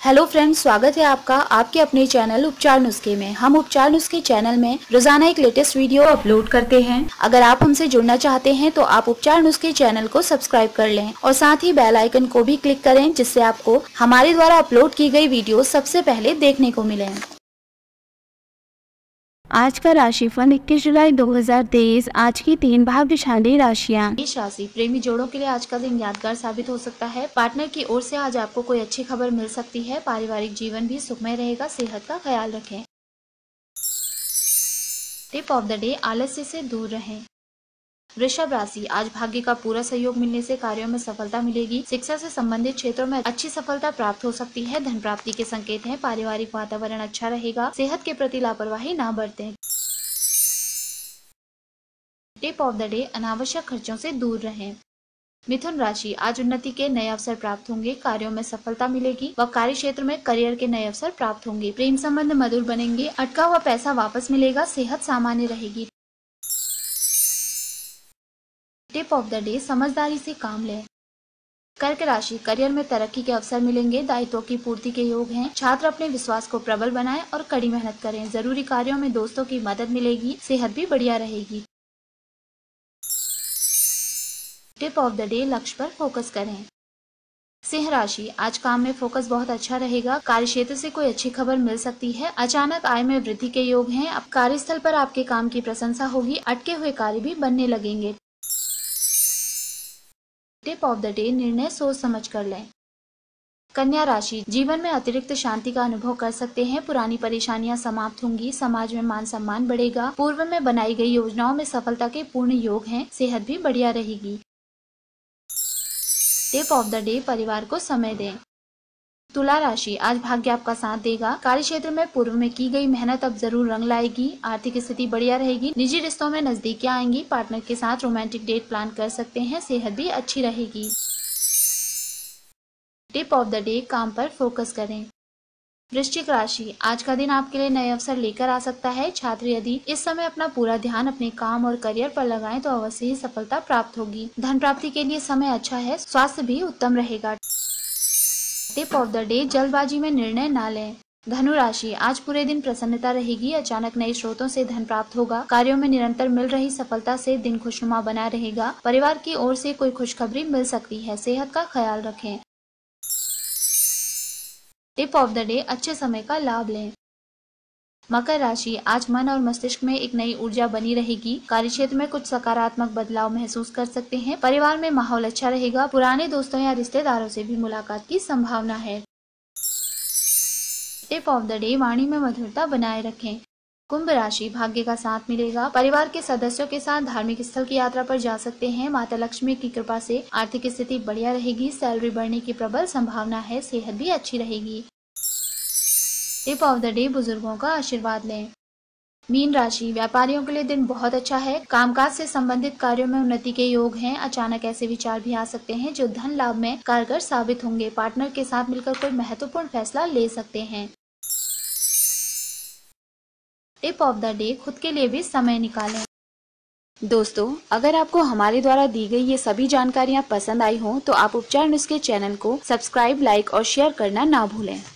Hello friends, स्वागत है आपका आपके अपने चैनल उपचार नुस्खे में। हम उपचार नुस्खे चैनल में रोजाना एक लेटेस्ट वीडियो अपलोड करते हैं। अगर आप हमसे जुड़ना चाहते हैं तो आप उपचार नुस्खे चैनल को सब्सक्राइब कर लें और साथ ही बेल आइकन को भी क्लिक करें, जिससे आपको हमारे द्वारा अपलोड की गई वीडियो सबसे पहले देखने को मिले। आज का राशिफल 21 जुलाई 2023। आज की 3 भाग्यशाली राशियाँ। मेष राशि, प्रेमी जोड़ों के लिए आज का दिन यादगार साबित हो सकता है। पार्टनर की ओर से आज आपको कोई अच्छी खबर मिल सकती है। पारिवारिक जीवन भी सुखमय रहेगा। सेहत का ख्याल रखें। टिप ऑफ द डे, आलस्य से दूर रहें। वृषभ राशि, आज भाग्य का पूरा सहयोग मिलने से कार्यों में सफलता मिलेगी। शिक्षा से संबंधित क्षेत्रों में अच्छी सफलता प्राप्त हो सकती है। धन प्राप्ति के संकेत हैं। पारिवारिक वातावरण अच्छा रहेगा। सेहत के प्रति लापरवाही ना बरतें। टिप ऑफ द डे, अनावश्यक खर्चों से दूर रहें। मिथुन राशि, आज उन्नति के नए अवसर प्राप्त होंगे। कार्यों में सफलता मिलेगी व कार्य क्षेत्र में करियर के नए अवसर प्राप्त होंगे। प्रेम संबंध मधुर बनेंगे। अटका हुआ पैसा वापस मिलेगा। सेहत सामान्य रहेगी। टिप ऑफ द डे, समझदारी से काम लें। कर्क राशि, करियर में तरक्की के अवसर मिलेंगे। दायित्वों की पूर्ति के योग हैं। छात्र अपने विश्वास को प्रबल बनाएं और कड़ी मेहनत करें। जरूरी कार्यों में दोस्तों की मदद मिलेगी। सेहत भी बढ़िया रहेगी। टिप ऑफ द डे, लक्ष्य पर फोकस करें। सिंह राशि, आज काम में फोकस बहुत अच्छा रहेगा। कार्य क्षेत्र से कोई अच्छी खबर मिल सकती है। अचानक आय में वृद्धि के योग हैं। अब कार्यस्थल पर आपके काम की प्रशंसा होगी। अटके हुए कार्य भी बनने लगेंगे। टिप ऑफ द डे, निर्णय सोच समझ कर लें। कन्या राशि, जीवन में अतिरिक्त शांति का अनुभव कर सकते हैं। पुरानी परेशानियां समाप्त होंगी। समाज में मान सम्मान बढ़ेगा। पूर्व में बनाई गई योजनाओं में सफलता के पूर्ण योग हैं। सेहत भी बढ़िया रहेगी। टिप ऑफ द डे, परिवार को समय दें। तुला राशि, आज भाग्य आपका साथ देगा। कार्य क्षेत्र में पूर्व में की गई मेहनत अब जरूर रंग लाएगी। आर्थिक स्थिति बढ़िया रहेगी। निजी रिश्तों में नजदीकियां आएंगी। पार्टनर के साथ रोमांटिक डेट प्लान कर सकते हैं। सेहत भी अच्छी रहेगी। टिप ऑफ द डे, काम पर फोकस करें। वृश्चिक राशि, आज का दिन आपके लिए नए अवसर लेकर आ सकता है। छात्र यदि इस समय अपना पूरा ध्यान अपने काम और करियर पर लगाएं तो अवश्य ही सफलता प्राप्त होगी। धन प्राप्ति के लिए समय अच्छा है। स्वास्थ्य भी उत्तम रहेगा। टिप ऑफ द डे, जल्दबाजी में निर्णय ना लें। धनु राशि, आज पूरे दिन प्रसन्नता रहेगी। अचानक नए स्रोतों से धन प्राप्त होगा। कार्यों में निरंतर मिल रही सफलता से दिन खुशनुमा बना रहेगा। परिवार की ओर से कोई खुशखबरी मिल सकती है। सेहत का ख्याल रखें। टिप ऑफ द डे, अच्छे समय का लाभ लें। मकर राशि, आज मन और मस्तिष्क में एक नई ऊर्जा बनी रहेगी। कार्यक्षेत्र में कुछ सकारात्मक बदलाव महसूस कर सकते हैं। परिवार में माहौल अच्छा रहेगा। पुराने दोस्तों या रिश्तेदारों से भी मुलाकात की संभावना है। टिप ऑफ द डे, वाणी में मधुरता बनाए रखें। कुंभ राशि, भाग्य का साथ मिलेगा। परिवार के सदस्यों के साथ धार्मिक स्थल की यात्रा पर जा सकते हैं। माता लक्ष्मी की कृपा से आर्थिक स्थिति बढ़िया रहेगी। सैलरी बढ़ने की प्रबल संभावना है। सेहत भी अच्छी रहेगी। टिप ऑफ द डे, बुजुर्गों का आशीर्वाद लें। मीन राशि, व्यापारियों के लिए दिन बहुत अच्छा है। कामकाज से संबंधित कार्यों में उन्नति के योग हैं। अचानक ऐसे विचार भी आ सकते हैं जो धन लाभ में कारगर साबित होंगे। पार्टनर के साथ मिलकर कोई महत्वपूर्ण फैसला ले सकते हैं। टिप ऑफ द डे, खुद के लिए भी समय निकालें। दोस्तों, अगर आपको हमारे द्वारा दी गई ये सभी जानकारियाँ पसंद आई हों तो आप उपचार नुस्खे चैनल को सब्सक्राइब, लाइक और शेयर करना ना भूलें।